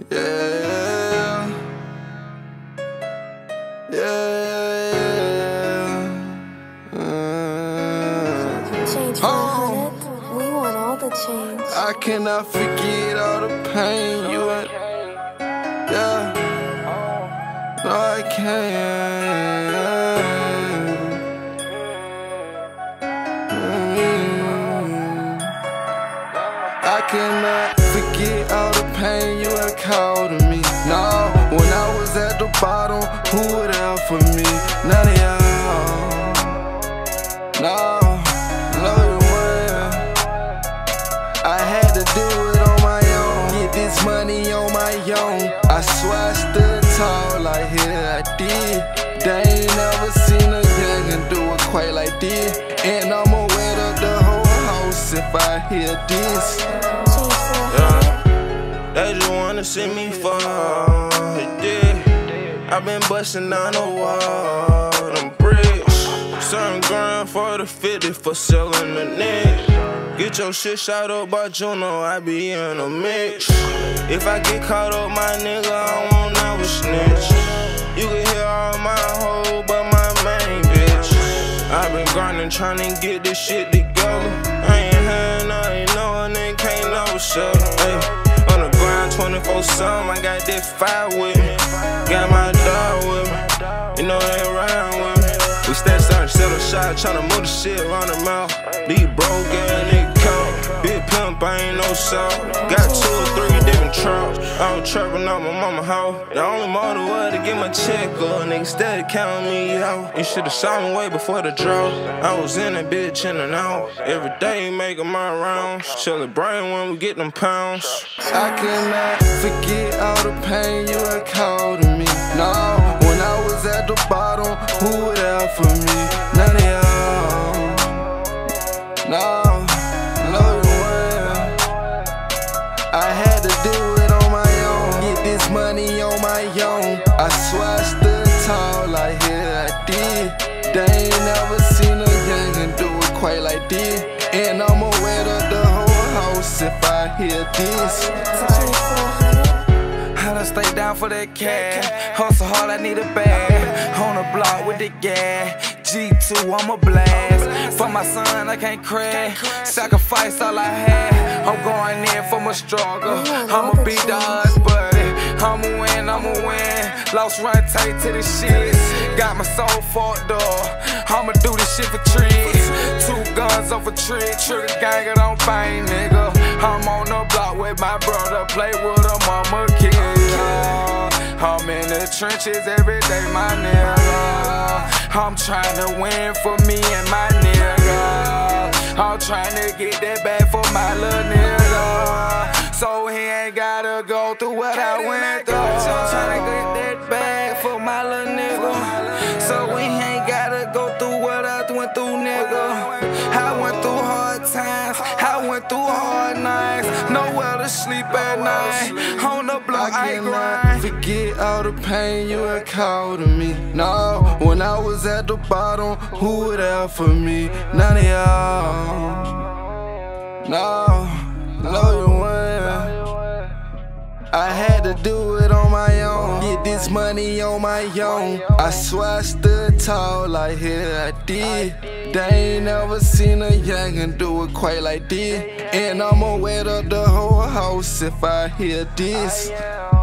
Yeah, yeah, Change for 100, we want all the change. I cannot forget all the pain you had. Yeah, no, I can't. I cannot forget all the pain you had caused me. No, when I was at the bottom, who would there for me? None of y'all. No, you weren't. I had to do it on my own. Get this money on my own. I swear I stood tall like yeah, I did. They ain't never seen a youngin' do it quite like this. And I'ma wet up the whole house if I hear this. They just wanna see me fall. I've been bustin' down the wall, them bricks. Certain grind for the 50 for selling the net. Get your shit shot up by Juno, I be in a mix. If I get caught up, my nigga, I won't never snitch. You can hear all my hoe, but my main bitch. I been grinding, tryna get this shit together. I ain't had nothing, no nigga can't know shut. On the grind 24/7, I got that fire with me. Got my dog with me, you know they around with me. We stay starting, sell a shot, tryna move the shit around the mouth. These broke ass niggas count. Big pimp, I ain't no salt. Got 2 or 3 different traps. I was trapping out my mama house. The only motive was to get my check up. Niggas steady counting me out. You should've saw me way before the drought. I was in that bitch in and out. Every day making my rounds. Celebrating when we get them pounds. I cannot forget all the pain you had caused me. No, when I was at the bottom, who would there for me? None of y'all. No, you weren't. I had to do it on my own. Get this money on my own. I swear I stood tall like yeah, I did. They ain't never seen a youngin' do it quite like this. And I'ma wet up the whole house if I hear this. I done stay down for that cash. Hustle hard, I need a bag. On the block with the gas. G2, I'm a blast. For my son, I can't crash. Sacrifice all I had. I'm going in for my struggle. I'ma beat the odds, buddy. I'ma win. Lost run tight to the shit. Got my soul fucked up. I'ma do this shit for trees. 2 guns off a tree. Trigger gang, it don't bang, nigga. I'm on the block with my brother. Play with a mama kid. I'm in the trenches every day, my nigga. I'm tryna win for me and my nigga. I'm tryna get that bag for my little nigga. So he ain't gotta go through what I went through. I'm tryna get that bag for my little nigga. So he ain't gotta go through what I went through, nigga. I went through hard times, I went through hard nights. Nowhere to sleep at night. On the block I grind. Forget all the pain you had caused me. No, when I was at the bottom, who would there for me? None of y'all. No, you weren't. I had to do it on my own. Get this money on my own. I swear I stood tall like yeah, I did. They ain't never seen a youngin' do it quite like this. And I'ma wet up the whole house if I hear this.